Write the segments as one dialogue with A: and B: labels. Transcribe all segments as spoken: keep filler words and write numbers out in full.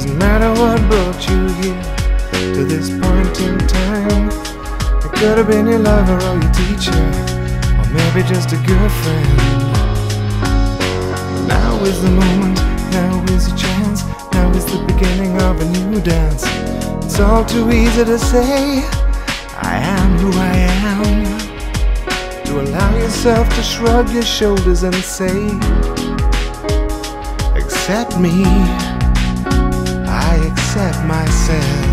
A: Doesn't matter what brought you here to this point in time. It could have been your lover or your teacher, or maybe just a good friend. Now is the moment, now is your chance, now is the beginning of a new dance. It's all too easy to say, I am who I am, to allow yourself to shrug your shoulders and say, accept me, I accept myself.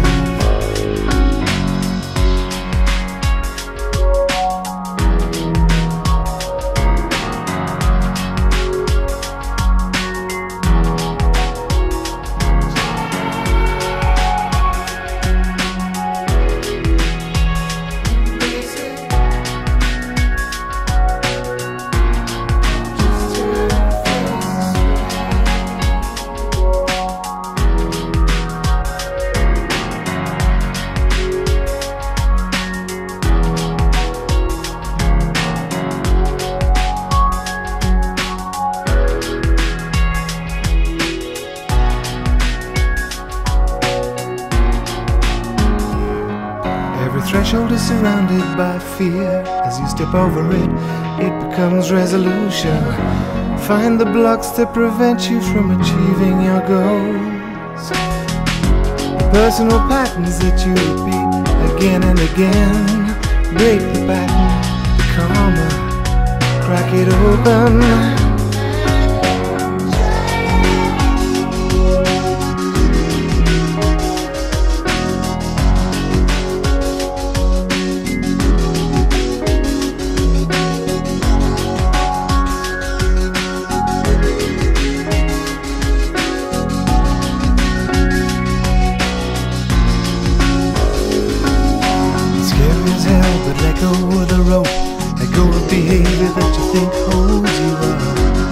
A: Every threshold is surrounded by fear. As you step over it, it becomes resolution. Find the blocks that prevent you from achieving your goals. The personal patterns that you repeat again and again. Break the pattern, the karma, crack it open. But let go of the rope, let go of behavior that you think holds you up.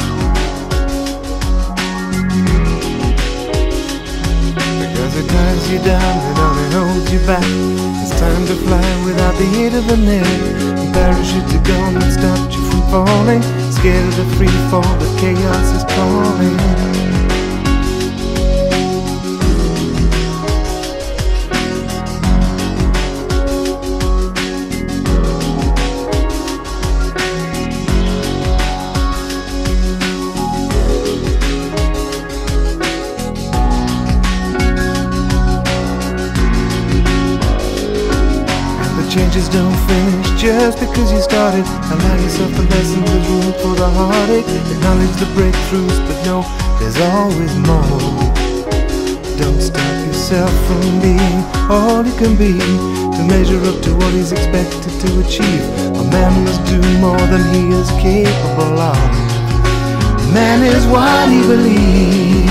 A: Because it ties you down and only holds you back. It's time to fly without the aid of a net. The parachutes are gone that stopped you from falling. Scared of the free fall, but chaos is calling. Changes don't finish just because you started. Allow yourself a lesson, there's room for the heartache. Acknowledge the breakthroughs, but know there's always more. Don't stop yourself from being all you can be, to measure up to what he's expected to achieve. A man must do more than he is capable of. Man is what he believes.